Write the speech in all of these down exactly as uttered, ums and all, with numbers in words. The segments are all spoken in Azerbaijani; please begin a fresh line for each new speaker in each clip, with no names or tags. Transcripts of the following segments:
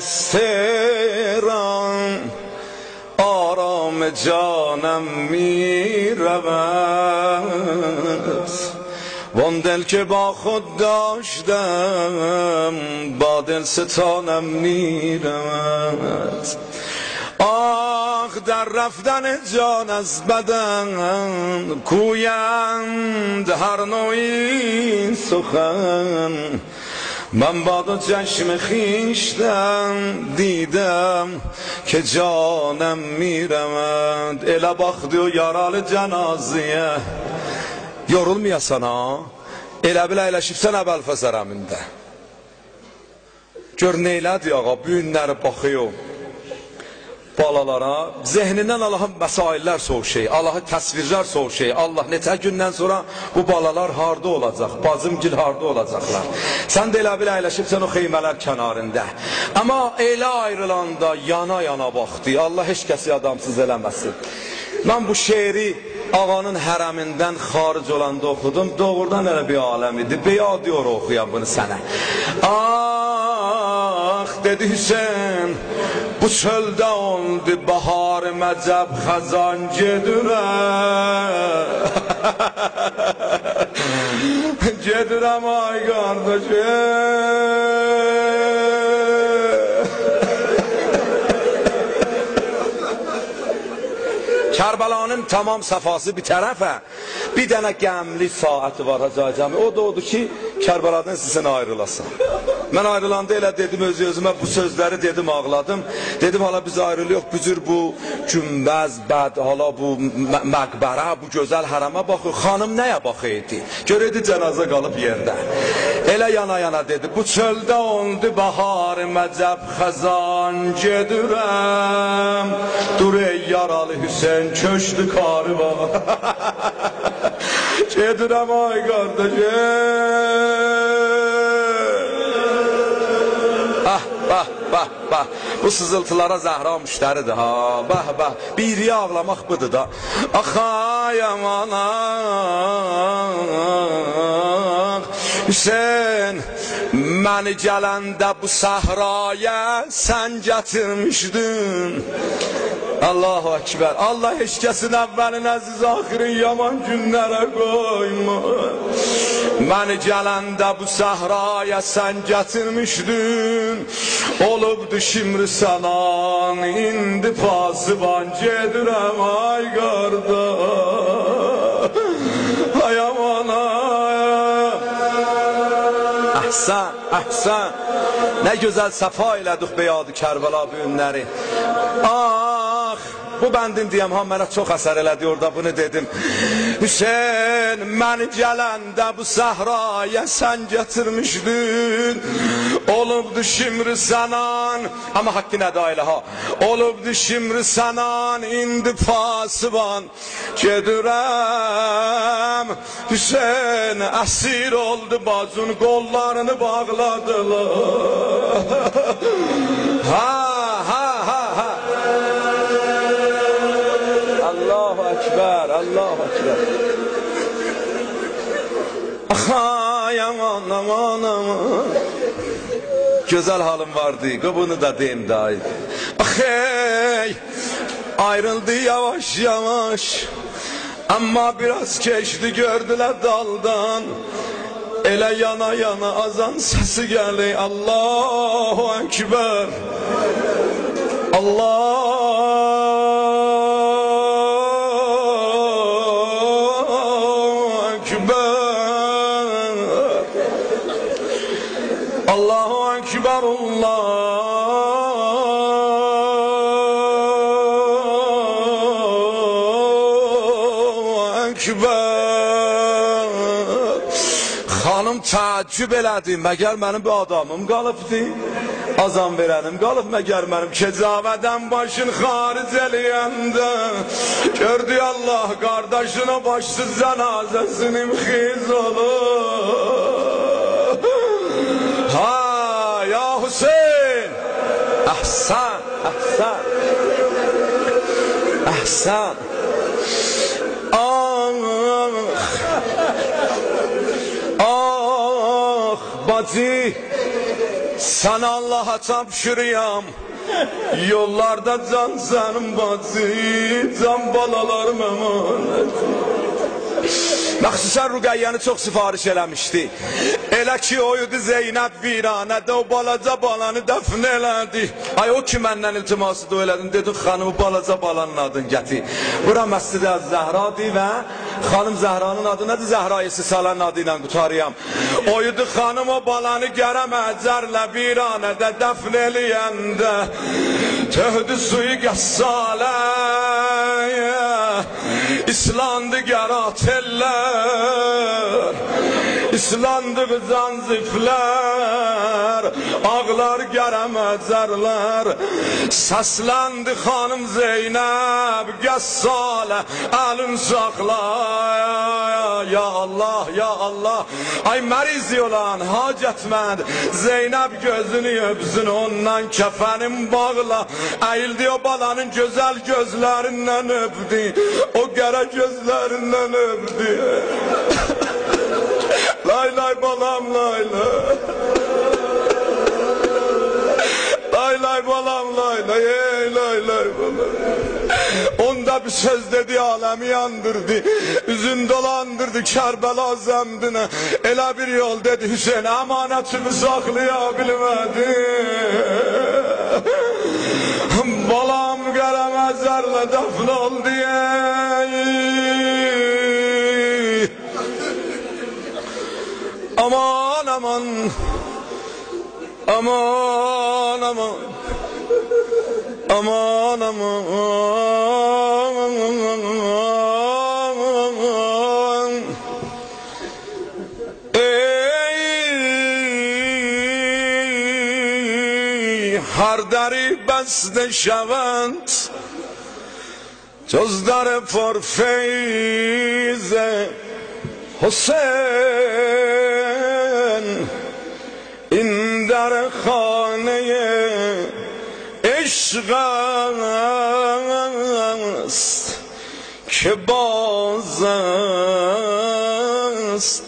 آهسته ران آرام جانم می رود وان دل که با خود داشتم با دل ستانم می رود. آخ در رفتن جان از بدن کویند هر نوعی سخن من با دو چشم خیشتن دیدم که جانم می رود. Elə baxdı o yaralı cənazəyə yorulmayasan ha, elə bil əyləşibsən əvvəl fəsərəmində. Gör neylədir ağa, bu günləri baxıyor balalara, zehnindən Allahın məsaillər soruşur, Allahın təsvirlər soruşur. Allah netə gündən sonra bu balalar harda olacaq, bacımgil harda olacaqlar. Sən də elə bil əyləşibsən o xeymələr kənarında. Amma elə ayrılanda yana yana baxdı. Allah heç kəsi adamsız eləməsin. Mən bu şeiri ağanın hərəmindən xaric olanda oxudum. Doğrudan elə bir aləm idi. Beya diyor oxuyan bunu sənə. Ah dedi Hüseyin, bu çöldə oldu bahar məcəb xəzan gedirəm. Gedirəm ay qardaşım. Kərbəlanın tamam səfası bir tərəfə, bir dənə qəmli saati var Hacı Cəmi. O da odur ki, Kərbəladan sizin ayrılasın. Mən ayrılanda elə dedim öz özümə, bu sözləri dedim, ağladım. Dedim hala biz ayrılıyıq, bu cür bu günbəz, bəd, hala bu məqbərə, bu gözəl hərəmə baxır. Xanım nəyə baxıydı? Görəydi cənazə qalıb yerdə. Elə yana yana dedi, bu çöldə oldu bahar məcəb xəzan gedirəm. Dur ey yaralı Hüseyin, köşdü karı var. Gedirəm ay qardaşım. Ah, bah, bah, bah. Bu sızıltılara Zəhra müştəridir ha. Bah, bah. Biri ağlamaq budur da. Axay amanaq Hüseyin, məni gələndə bu səhraya sən gətirmişdin. Allahu Ekber. Allah heç kəsin əvvəlin əziz axirin yaman günlərə qoyma. Məni gələndə bu səhraya sən gətirmişdin. Olubdu şimri sənan, indi pasiban gedirəm ay qardaş. Ay aman ay. Əhsən, əhsən. Nə gözəl səfa elədik be yadı Kərbəla bu günləri. Ah, bu bəndin deyəm, ha mənə çox əsər elədi orada, bunu dedim. Hüseyin, məni gələndə bu səhraya sən gətirmişdin. Olubdu şimri sənan, amma haqqı nədə elə ha. Olubdu şimri sənan, indi pasiban gedirəm. Hüseyin, əsir oldu bacın, qollarını bağladılar. Ha, ha, ha, ha. Allahu Ekber, Allahu Ekber. Ay aman aman aman. Güzel halim vardı, bunu da deyim dahi. Hey, ayrıldı yavaş yavaş. Ama biraz keçdi gördüler daldan. Elə yana yana azan səsi gəlir. Allahu Ekber. Allahu Ekber. Allahu Ekber. Allahu Ekber. Xanım təəccüb elədi, məgər mənim bir adamım qalıbdı, azam verənim qalıb, məgər mənim kecavədən başın xaric eləyəndə gördü Allah qardaşına başsız cənazəsinin xiz olur. Ha, ya Hüseyin, əhsən, əhsən, əhsən. Ah, ah, bacı, Sana Allah'a tapşırıyam. Yollarda can senin bacı, can balalarım emanet. Məxsusən Rüqəyyəni çox sifariş eləmişdi. Elə ki oydu Zeynəb viranədə o balaca balanı dəfn elədi. Ay o ki məndən iltiması da elədin, dedin xanımı balaca balanın adını gətir. Bura Məscid-i Zəhradır və xanım Zəhranın adı nədir? Zəhra-i Sisalənin adı ilə qutarıyam. Oydu xanım o balanı gərəm əcərlə viranədə dəfn eləyəndə töhdü suyu qəssalə İslandı gərat eller, İslandı zanzifler, ağlar gərəməcərlər. Səsləndi xanım Zeynəb Qəssalə, əlin saxla. Ya Allah, ya Allah. Ay məriz olan, hacətmənd Zeynəb gözünü öpsün, ondan kəfənim bağla. Əyildi o balanın gözəl gözlərindən öpdü, o qara gözlərindən öpdü. Lay lay balam lay lay, lay lay balam lay lay, ey lay lay balam. Onda bir söz dedi, alemi yandırdı, üzün dolandırdı Kərbəla zəmdinə. Elə bir yol dedi, Hüseyin əmanətimi saxlayabilmədi. Balam qərəməzərlə dəfn oldu. Aman aman, aman aman, aman aman, ey har deri beste şevend جزدر پرفیض حسین این در خانه عشق است که باز است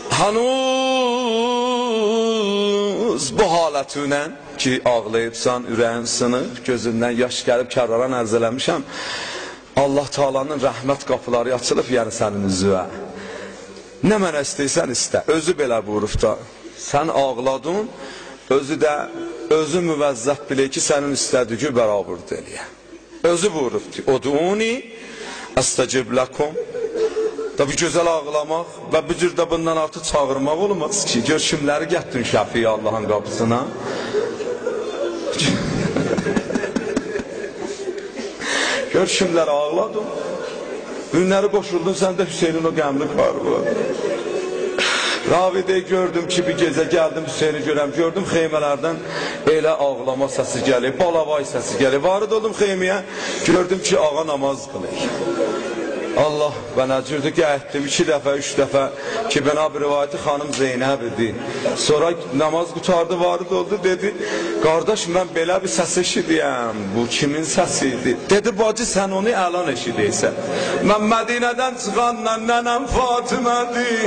هنوز. Bu halətünə ki ağlayıbsan, ürəyin sınır, gözündən yaş gəlib kərraran ərz eləmişəm. Allah Taala'nın rəhmət qapıları açılıb, yəni sənin üzvə. Nə mənə istəyirsən istə. Özü belə buyurubda. Sən ağladın, özü də özü müvəzzət bilir ki, sənin istədiyi bərabərdir eləyə. Özü buyurubdur. Uduni əstəcib ləkum. Da bir gözəl ağlamaq və bir cür də bundan artıq çağırmaq olmaz ki. Gör kimləri gətdin Şəfiyə Allahın qapısına. Gör kimləri ağladın. Günləri qoşuldun, sən də Hüseynin o qəmli qarı. Ravidə gördüm ki, bir gecə gəldim Hüseyni görəm, gördüm xeymələrdən elə ağlama səsi gəlir, balavay səsi gəlir. Varid oldum xeyməyə, gördüm ki, ağa namaz qılır. Allah bana cürdü gəldim iki dəfə, üç dəfə ki, bana bir rivayəti xanım Zeynəb idi. Sonra namaz qutardı, varid oldu, dedi, qardaş mən belə bir səs eşidiyəm, bu kimin səsi idi? Dedi, bacı sən onu əlan eşidiysən. Mən Mədinədən çıxanla nənəm Fatimədir.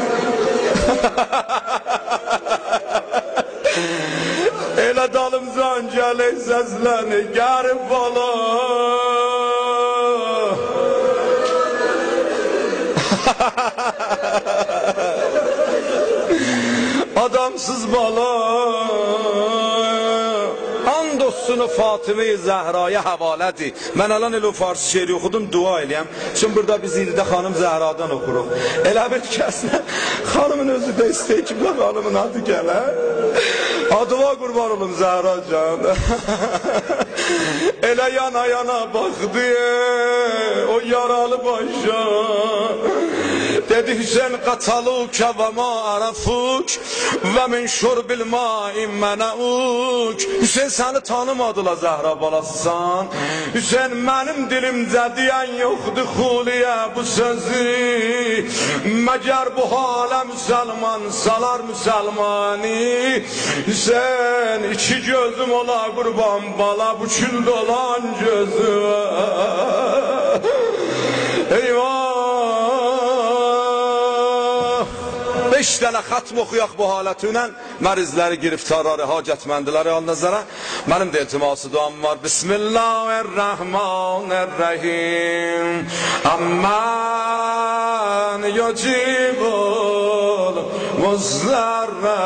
Elə dalımcan gəlir səsləni, gəlib bala. Adamsız bala. And olsun Fatıma-i Zəhraya həvalədir. Mən alan elə o farsı şeiri oxudum, dua eləyəm. Çünki burada biz ildə xanım Zəhradan oxuruq. Elə bir kəslə xanımın özü də istəyir ki, bu xanımın adı gələr. Adıva qurban olum Zəhra can. Elə yana yana baxdı o yaralı başa. Dedi Hüseyin qatalukə və ma arafuk və min şurbil maim mənəuk. Hüseyin səni tanımadılar Zəhra balasısan. Hüseyin mənim dilimcə deyən yoxdur xuliyə bu sözü. Məgər bu halə müsəlman salar müsəlmani. Hüseyin iki gözüm ola qurban bala bu kül dolan gözü. Eyvah. Beş dənə xatm oxuyaq bu halətünə. Mərizləri, giriftarları, hacətməndiləri al nəzərə. Mənim də iltiması duam var. Bismillahirrahmanirrahim. Amman yucibul muzdarra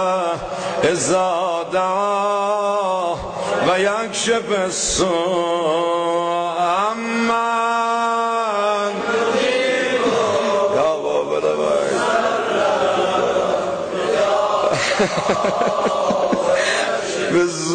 izada ve yakşefessu. Amman yujibul ya babada bak biz